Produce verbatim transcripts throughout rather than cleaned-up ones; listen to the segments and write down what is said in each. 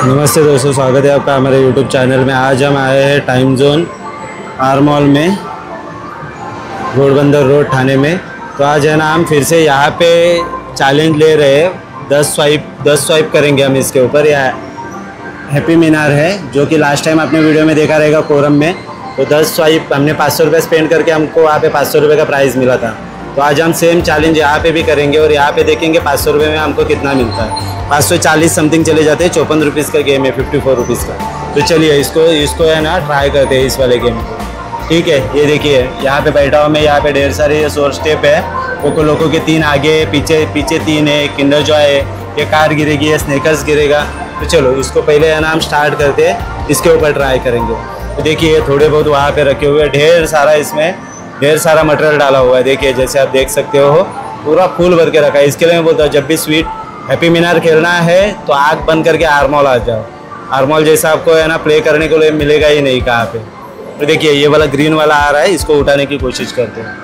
नमस्ते दोस्तों, स्वागत है आपका हमारे यूट्यूब चैनल में। आज हम आए हैं टाइम जोन आर मॉल में, घोड़बंदर रोड ठाणे में। तो आज है ना हम फिर से यहाँ पे चैलेंज ले रहे हैं। दस स्वाइप दस स्वाइप करेंगे हम इसके ऊपर। यह हैप्पी मीनार है जो कि लास्ट टाइम आपने वीडियो में देखा रहेगा कोरम में। तो दस स्वाइप हमने पाँच सौ रुपये स्पेंड करके हमको वहाँ पे पाँच सौ रुपये का प्राइज़ मिला था। तो आज हम सेम चैलेंज यहाँ पे भी करेंगे और यहाँ पे देखेंगे पाँच सौ रुपये में हमको कितना मिलता है। पाँच सौ चालीस समथिंग चले जाते हैं। चौपन रुपीज़ का गेम है, फिफ्टी फोर रुपीज़ का। तो चलिए इसको इसको है ना ट्राई करते हैं इस वाले गेम को। ठीक है, ये देखिए यहाँ पे बैठा हूँ मैं। यहाँ पे ढेर सारे ये सोर स्टेप है। कोको लोको के तीन आगे, पीछे पीछे तीन है, किंडर जॉय है, ये कार गिरेगी, ये स्नेकर्स गिरेगा। तो चलो इसको पहले है ना हम स्टार्ट करते हैं, इसके ऊपर ट्राई करेंगे। तो देखिए थोड़े बहुत वहाँ पे रखे हुए, ढेर सारा इसमें ढेर सारा मटेरियल डाला हुआ है। देखिए जैसे आप देख सकते हो पूरा फूल भर के रखा है। इसके लिए मैं बोलता हूँ जब भी स्वीट हैप्पी मीनार खेलना है तो आँख बंद करके आर मॉल आ जाओ। आर मॉल जैसा आपको है ना प्ले करने को लिए मिलेगा ही नहीं कहाँ पे। तो देखिए ये वाला ग्रीन वाला आ रहा है, इसको उठाने की कोशिश करते हैं।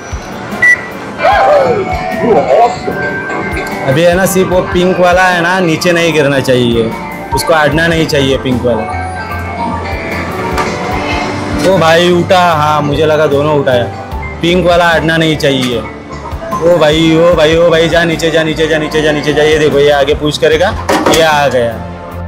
अभी है ना सिर्फ वो पिंक वाला है ना नीचे नहीं गिरना चाहिए, उसको अड़ना नहीं चाहिए पिंक वाला। ओ भाई उठा, हाँ मुझे लगा दोनों उठाया। पिंक वाला अड़ना नहीं चाहिए। ओ भाई ओ भाई ओ भाई जा नीचे जा नीचे जा नीचे जा नीचे जा। ये देखो ये आगे पुश करेगा, ये आ गया।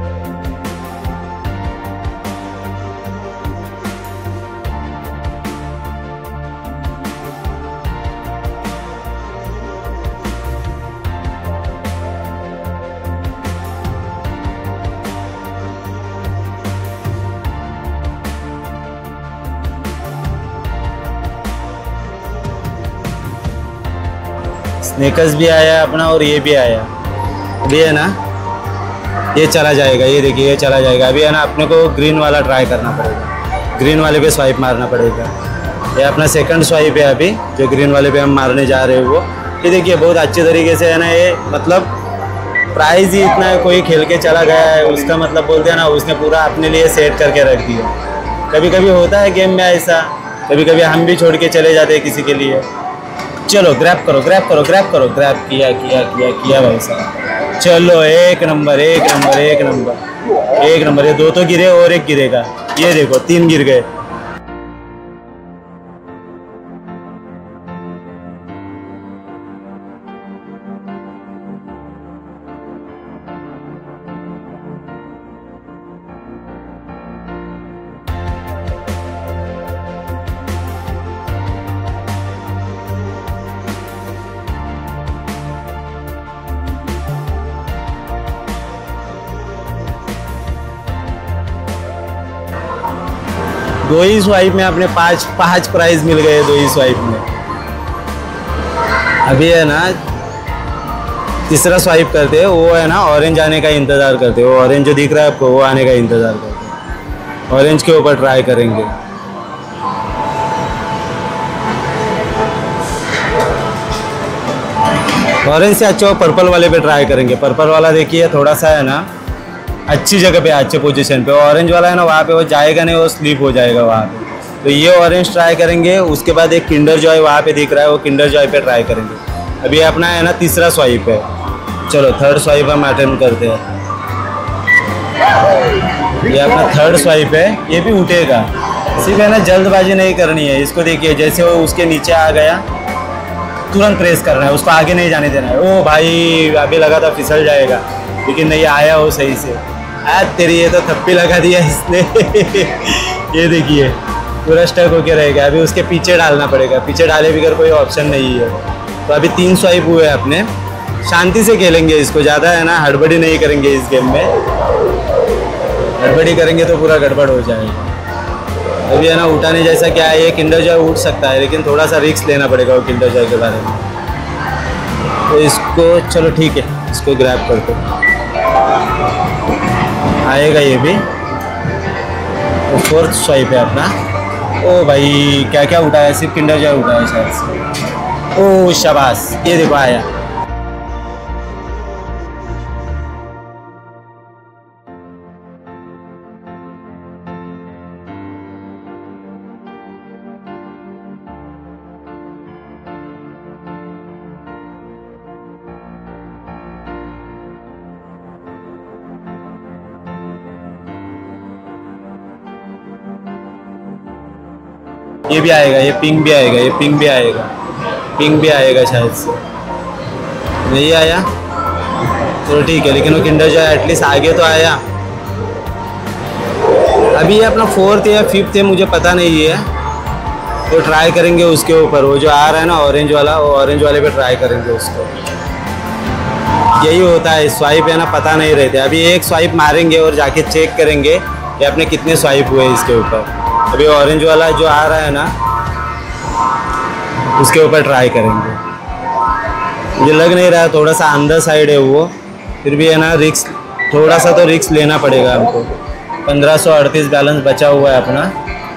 स्नेकर्स भी आया अपना और ये भी आया। अभी है ना ये चला जाएगा, ये देखिए ये चला जाएगा। अभी है ना अपने को ग्रीन वाला ट्राई करना पड़ेगा, ग्रीन वाले पे स्वाइप मारना पड़ेगा। ये अपना सेकंड स्वाइप है अभी जो ग्रीन वाले पे हम मारने जा रहे हैं वो। ये देखिए बहुत अच्छे तरीके से है ना, ये मतलब प्राइज़ ही इतना है। कोई खेल के चला गया है उसका मतलब बोलते हैं ना, उसने पूरा अपने लिए सेट करके रख दिया। कभी कभी होता है गेम में ऐसा, कभी कभी हम भी छोड़ के चले जाते हैं किसी के लिए। चलो ग्रैब करो ग्रैब करो ग्रैब करो। ग्रैब किया किया किया किया भाई साहब। चलो एक नंबर एक नंबर एक नंबर एक नंबर। ये दो तो गिरे और एक गिरेगा। ये देखो तीन गिर गए। दो ही स्वाइप में अपने पांच पांच प्राइज मिल गए, दो ही स्वाइप में। अभी है ना तीसरा स्वाइप करते हैं, वो है ना ऑरेंज आने का इंतज़ार करते हैं। वो ऑरेंज जो दिख रहा है आपको, वो आने का इंतज़ार करते हैं। ऑरेंज के ऊपर ट्राई करेंगे। ऑरेंज से अच्छा वो पर्पल वाले पे ट्राई करेंगे। पर्पल वाला देखिए थोड़ा सा है ना अच्छी जगह पे, अच्छे पोजीशन पे। ऑरेंज वाला है ना वहाँ पे वो जाएगा नहीं, वो स्लिप हो जाएगा वहाँ पे। तो ये ऑरेंज ट्राई करेंगे। उसके बाद एक किंडर जॉय वहाँ पे दिख रहा है, वो किंडर जॉय पे ट्राई करेंगे। अभी अपना है ना तीसरा स्वाइप है। चलो थर्ड स्वाइप हम अटेम्प्ट करते हैं। ये अपना थर्ड स्वाइप है, ये भी उठेगा। सिर्फ है ना जल्दबाजी नहीं करनी है। इसको देखिए जैसे वो उसके नीचे आ गया तुरंत प्रेस करना है, उसको आगे नहीं जाने देना है। ओ भाई अभी लगा था फिसल जाएगा, लेकिन नहीं आया वो सही से। आज तेरी ये तो थप्पी लगा दिया इसने। ये देखिए पूरा स्टक होके रहेगा। अभी उसके पीछे डालना पड़ेगा, पीछे डाले बगैर कोई ऑप्शन नहीं है। तो अभी तीन स्वाइप हुए अपने। शांति से खेलेंगे इसको, ज़्यादा है ना हड़बड़ी नहीं करेंगे इस गेम में। हड़बड़ी करेंगे तो पूरा गड़बड़ हो जाएगा। अभी है ना उठाने जैसा क्या है, ये किंडर जॉय उठ सकता है, लेकिन थोड़ा सा रिस्क लेना पड़ेगा वो किंडर जॉय के बारे में। तो इसको चलो ठीक है, इसको ग्रैब करते आएगा ये भी। तो फोर्थ स्वाइप है अपना। ओ भाई क्या क्या उठाया, सिर्फ किंडर जॉय उठाया शायद से। ओ शाबाश, ये देखो आया। ये भी आएगा, ये पिंक भी आएगा, ये पिंक भी आएगा, पिंक भी आएगा शायद से। नहीं आया तो ठीक है, लेकिन वो किंडर जो है एटलीस्ट आगे तो आया। अभी ये अपना फोर्थ या फिफ्थ है, मुझे पता नहीं है, तो ट्राई करेंगे उसके ऊपर। वो जो आ रहा है ना ऑरेंज वाला, वो ऑरेंज वाले पे ट्राई करेंगे उसको। यही होता है, स्वाइप है ना पता नहीं रहते। अभी एक स्वाइप मारेंगे और जाके चेक करेंगे कि अपने कितने स्वाइप हुए इसके ऊपर। अभी ऑरेंज वाला जो आ रहा है ना उसके ऊपर ट्राई करेंगे। मुझे लग नहीं रहा, थोड़ा सा अंदर साइड है वो, फिर भी है ना रिक्स, थोड़ा सा तो रिक्स लेना पड़ेगा हमको। पंद्रह सौ अड़तीस बैलेंस बचा हुआ है अपना।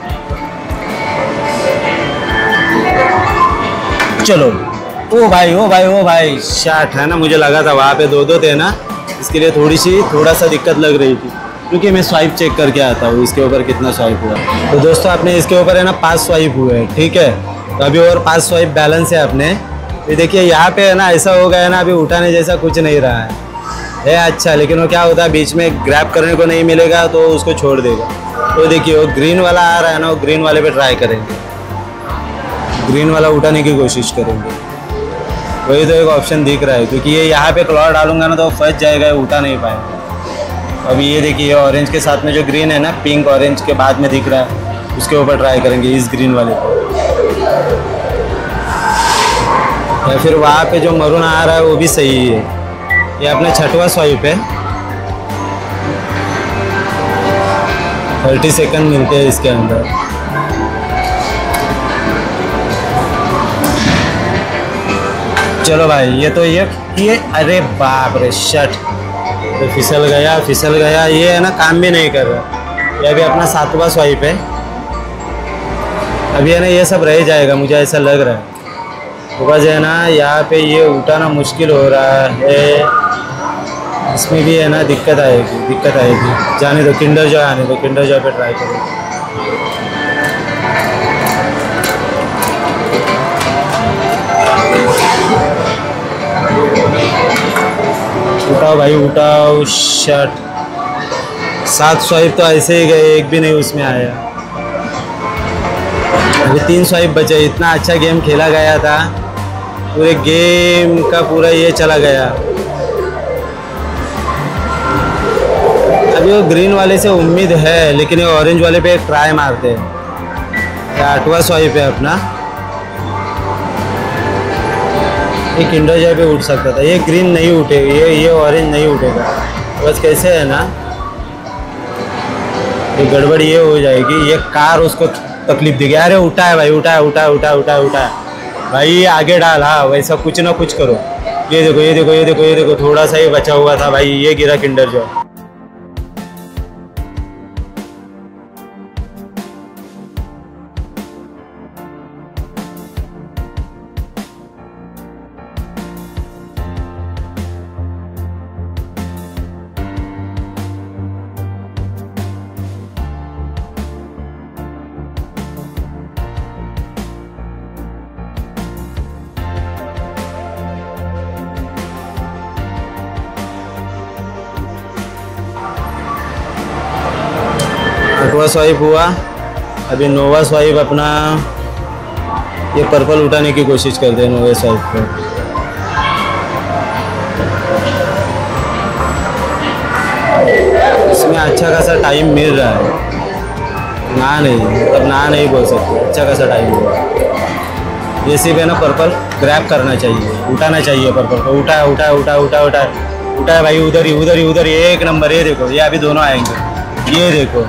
चलो, ओ भाई ओ भाई ओ भाई शॉट है ना, मुझे लगा था वहाँ पे दो दो थे ना, इसके लिए थोड़ी सी थोड़ा सा दिक्कत लग रही थी, क्योंकि मैं स्वाइप चेक करके आता हूँ इसके ऊपर कितना स्वाइप हुआ। तो दोस्तों अपने इसके ऊपर है ना पाँच स्वाइप हुए हैं, ठीक है। तो अभी और पाँच स्वाइप बैलेंस है अपने। ये देखिए यहाँ पे है ना ऐसा हो गया है ना, अभी उठाने जैसा कुछ नहीं रहा है, है अच्छा, लेकिन वो क्या होता है बीच में ग्रैब करने को नहीं मिलेगा तो उसको छोड़ देगा। तो देखिए वो ग्रीन वाला आ रहा है ना, वो ग्रीन वाले पे ट्राई करेंगे, ग्रीन वाला उठाने की कोशिश करेंगे। वही तो एक ऑप्शन दिख रहा है, क्योंकि ये यहाँ पे क्लॉ डालूंगा ना तो फंस जाएगा, उठा नहीं पाएगा। अभी ये देखिए ये ऑरेंज के साथ में जो ग्रीन है ना, पिंक ऑरेंज के बाद में दिख रहा है, उसके ऊपर ट्राई करेंगे, इस ग्रीन वाले को। या फिर वहाँ पे जो मरून आ रहा है वो भी सही है। ये अपना छठवां स्वाइप है, थर्टी सेकंड मिलते हैं इसके अंदर। चलो भाई, ये तो ये ये अरे बाप रे शट, तो फिसल गया फिसल गया। ये है ना काम भी नहीं कर रहा। ये अभी अपना सातवां स्वाइप है। अभी है ना ये सब रह जाएगा, मुझे ऐसा लग रहा है। तो बस है ना यहाँ पे ये उठाना मुश्किल हो रहा है, इसमें भी है ना दिक्कत आएगी दिक्कत आएगी जाने दो, किंडर जॉय आने दो, किंडर जॉय पे ट्राई करो। उठाओ भाई उठाओ, शट। सात स्वाइप तो ऐसे ही गए, एक भी नहीं उसमें आया। अभी तीन स्वाइप बचे। इतना अच्छा गेम खेला गया था, पूरे गेम का पूरा ये चला गया। अभी वो ग्रीन वाले से उम्मीद है, लेकिन ये ऑरेंज वाले पे एक ट्राई मारते हैं। आठवां स्वाइप है अपना। ये किंडर जॉय पे उठ सकता था, ये ग्रीन नहीं उठेगा, ये ये ऑरेंज नहीं उठेगा। बस कैसे है ना, ये गड़बड़ ये हो जाएगी, ये कार उसको तकलीफ देगी। अरे उठा है भाई, उठा है उठा है उठा है उठा है उठा है भाई, आगे डाल। हाँ वैसा कुछ ना कुछ करो। ये देखो ये देखो ये देखो ये देखो, थोड़ा सा ही बचा हुआ था भाई, ये गिरा किंडर जॉय। आठवां स्वाइप हुआ। अभी नौवा स्वाइप अपना, ये पर्पल उठाने की कोशिश करते हैं नौवे स्वाइप पे। इसमें अच्छा खासा टाइम मिल रहा है, ना नहीं मतलब ना नहीं बोल सकते, अच्छा खासा टाइम मिल रहा है। ये सिर्फ है ना पर्पल ग्रैब करना चाहिए, उठाना चाहिए पर्पल को। उठा है उठा है उठा है उठा है उठा है उठा है भाई, उधर ही उधर ही उधर ही, एक नंबर। ये देखो ये अभी दोनों आएंगे, ये देखो।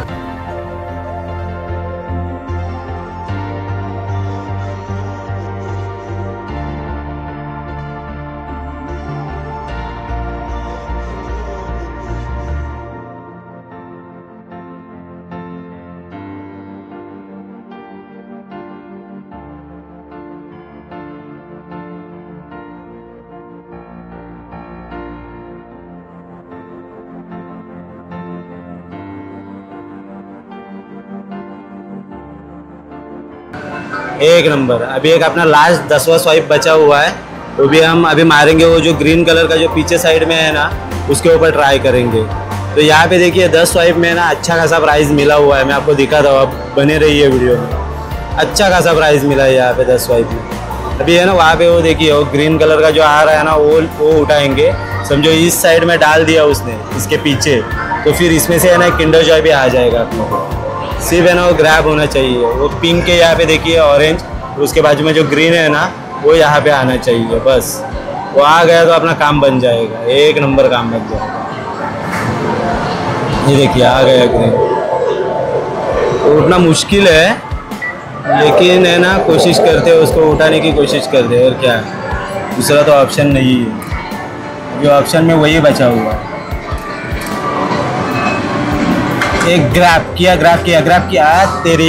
एक नंबर। अभी एक अपना लास्ट दसवां स्वाइप बचा हुआ है, वो भी हम अभी मारेंगे। वो जो ग्रीन कलर का जो पीछे साइड में है ना, उसके ऊपर ट्राई करेंगे। तो यहाँ पे देखिए दस स्वाइप में ना अच्छा खासा प्राइस मिला हुआ है, मैं आपको दिखाता हूँ, आप बने रहिए वीडियो में। अच्छा खासा प्राइस मिला है यहाँ पे दस स्वाइप में। अभी है ना वहाँ पे वो देखिए वो ग्रीन कलर का जो आ रहा है ना वो वो उठाएंगे, समझो इस साइड में डाल दिया उसने इसके पीछे, तो फिर इसमें से है ना किंडर जॉय भी आ जाएगा अपने को। सिर्फ है ना वो ग्रैब होना चाहिए। वो पिंक के यहाँ पे देखिए ऑरेंज, और उसके बाजू में जो ग्रीन है ना वो यहाँ पे आना चाहिए, बस वो आ गया तो अपना काम बन जाएगा, एक नंबर काम बन जाएगा। ये देखिए आ गया ग्रीन। तो उठना मुश्किल है लेकिन है ना कोशिश करते हैं, उसको उठाने की कोशिश करते हैं, और क्या है, दूसरा तो ऑप्शन नहीं है, जो ऑप्शन में वही बचा हुआ है। एक ग्रैब किया ग्रैब किया ग्रैब किया तेरी।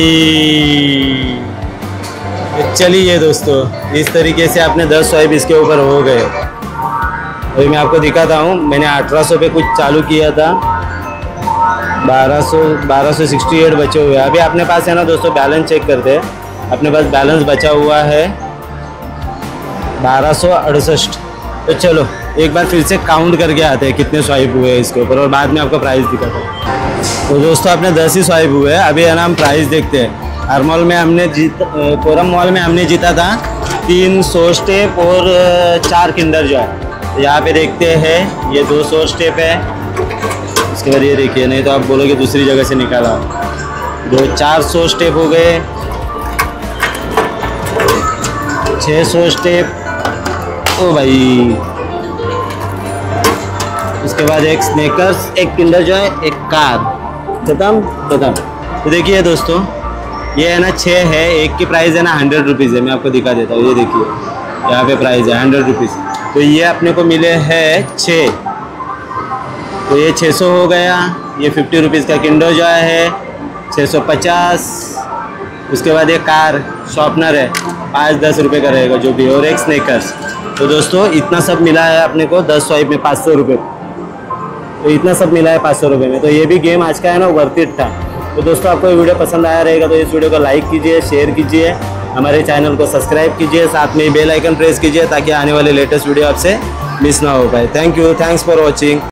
चलिए दोस्तों, इस तरीके से आपने दस स्वाइप इसके ऊपर हो गए। अभी मैं आपको दिखाता हूँ, मैंने अठारह सौ पे कुछ चालू किया था, बारह सौ बारह सौ सिक्सटी एट बचे हुए हैं। अभी अपने पास है ना दोस्तों बैलेंस चेक करते हैं, अपने पास बैलेंस बचा हुआ है बारह सौ अड़सठ। तो चलो एक बार फिर से काउंट करके आते हैं कितने स्वाइप हुए हैं इसके ऊपर, और बाद में आपको प्राइस दिखाता हूँ। तो दोस्तों अपने दस ही स्वाइप हुए हैं। अभी है ना हम प्राइस देखते हैं। आरमॉल में हमने जीत कोरम मॉल में हमने जीता था तीन सौ स्टेप और चार किंडर जो है। यहाँ पे देखते हैं ये दो सौ स्टेप है, उसके बाद ये देखिए, नहीं तो आप बोलोगे दूसरी जगह से निकाला। दो चार सौ स्टेप हो गए, छः सौ स्टेप, ओ भाई। उसके बाद एक स्नेकर्स, एक किंडर जो है, एक कार, खत्म खत्म। तो देखिए दोस्तों ये है ना छः है, एक की प्राइस है ना हंड्रेड रुपीज़ है। मैं आपको दिखा देता हूँ, ये देखिए यहाँ पे प्राइस है हंड्रेड रुपीज़। तो ये अपने को मिले हैं छः, तो ये छः सौ हो गया। ये फिफ्टी रुपीज़ का किंडर जॉय है, छः सौ पचास। उसके बाद एक कार शॉर्पनर है, पाँच दस रुपये का रहेगा जो भी, और एक स्नेकर्स। तो दोस्तों इतना सब मिला है अपने को दस स्वाइप में पाँच सौ रुपये। तो इतना सब मिला है पाँच सौ रुपये में। तो ये भी गेम आज का है ना वर्थ इट था। तो दोस्तों आपको ये वीडियो पसंद आया रहेगा तो इस वीडियो को लाइक कीजिए, शेयर कीजिए, हमारे चैनल को सब्सक्राइब कीजिए, साथ में बेल आइकन प्रेस कीजिए ताकि आने वाले लेटेस्ट वीडियो आपसे मिस ना हो पाए। Thank you, thanks for watching.